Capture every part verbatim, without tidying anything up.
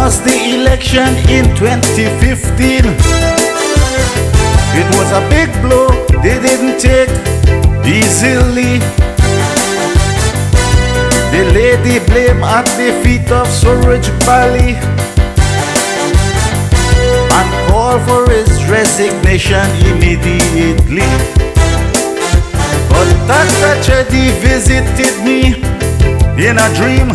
lost the election in twenty fifteen. It was a big blow they didn't take easily. They laid the blame at the feet of Suraj Bali and called for his resignation immediately. But Tata Chedi visited me in a dream.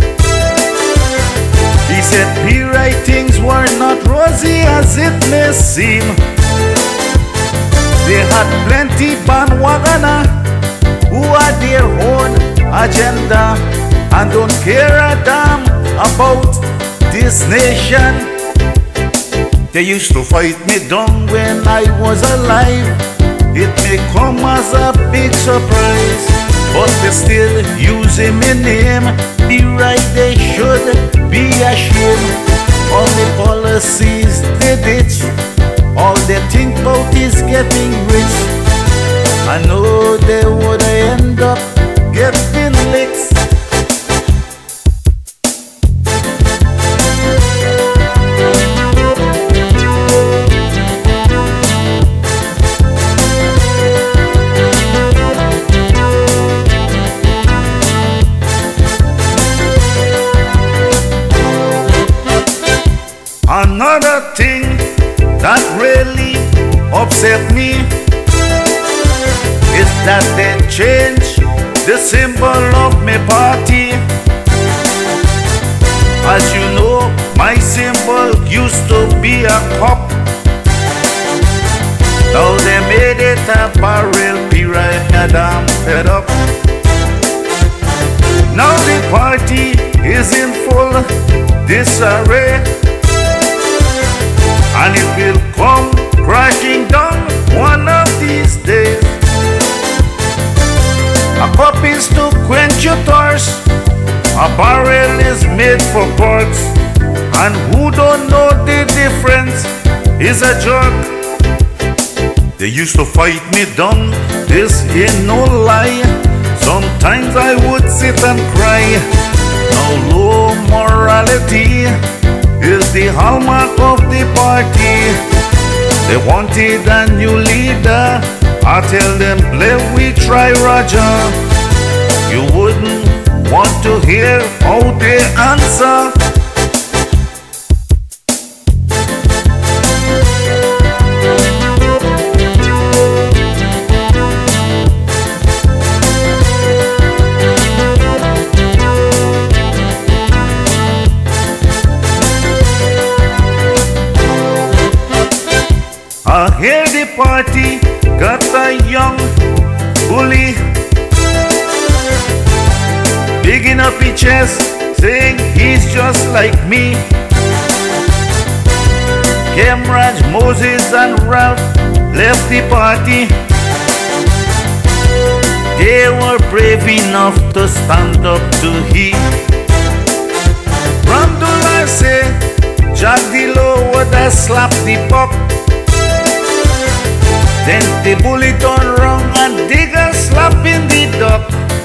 He said P-I things were not rosy as it may seem. They had plenty bandwagoner who had their own agenda and don't care a damn about this nation. They used to fight me down when I was alive. It may come as a big surprise, but they still using my name. The right they should be ashamed. All the policies they ditch, all they think about is getting rich. I know they would end up getting licks. Another thing that really upset me is that they changed the symbol of my party. As you know, my symbol used to be a cup. Now they made it a barrel. P-I am fed up. Now the party is in full disarray, and it will come crashing down one of these days. A cup is to quench your thirst, a barrel is made for quartz, and who don't know the difference is a jerk. They used to fight me down, this ain't no lie. Sometimes I would sit and cry. Now low morality is the hallmark of the party. They wanted a new leader. I tell them, let we try Roger. You wouldn't want to hear how they answer. I hear the party got a young bully digging up his chest, saying he's just like me. Kemraj, Moses and Ralph left the party. They were brave enough to stand up to he. Ramdullah say Jack Dilo would have slapped the buck. Then the bully turned wrong and dig a slap in the duck.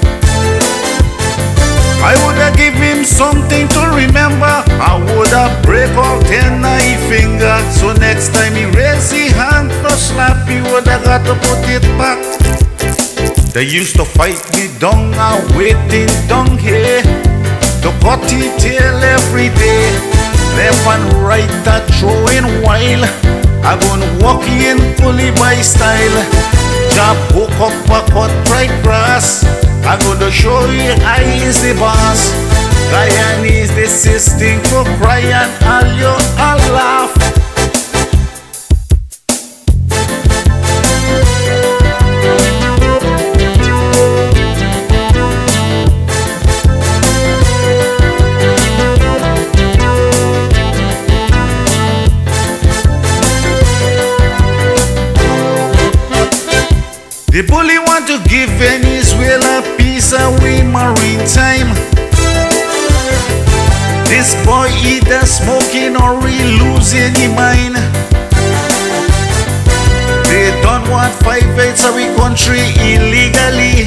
I would have given him something to remember. I would have break all ten of his finger. So next time he raise his hand to slap, he would have got to put it back. They used to fight me down and waiting down here to cut his tail every day. Left and right a throwing while I gonna walk in fully by style. Job hook up a cut right grass. I gonna show you I is the boss. Guyanese the system for cry and all you all laugh. The bully want to give Venezuela peace away maritime. This boy either smoking or he losing his mind. They don't want five eighths of the country illegally.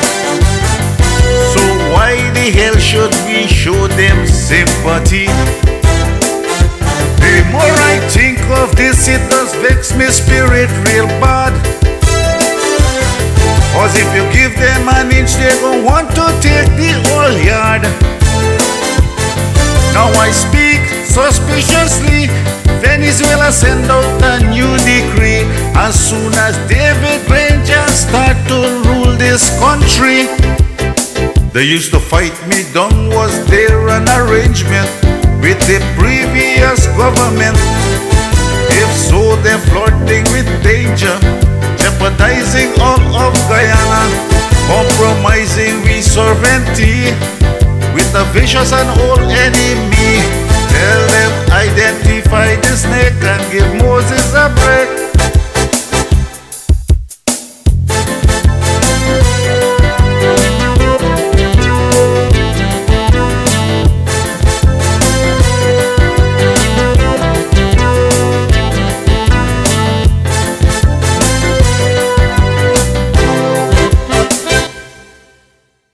So why the hell should we show them sympathy? me spirit real bad. Cause if you give them an inch, they gon' want to take the whole yard. Now I speak suspiciously. Venezuela send out a new decree. As soon as David Granger start to rule this country. They used to fight me down, was there an arrangement with the previous government? If so, they're flirting with danger, jeopardizing all of Guyana, compromising we sovereignty with a vicious and old enemy. Tell them identify the snake and give Moses a break.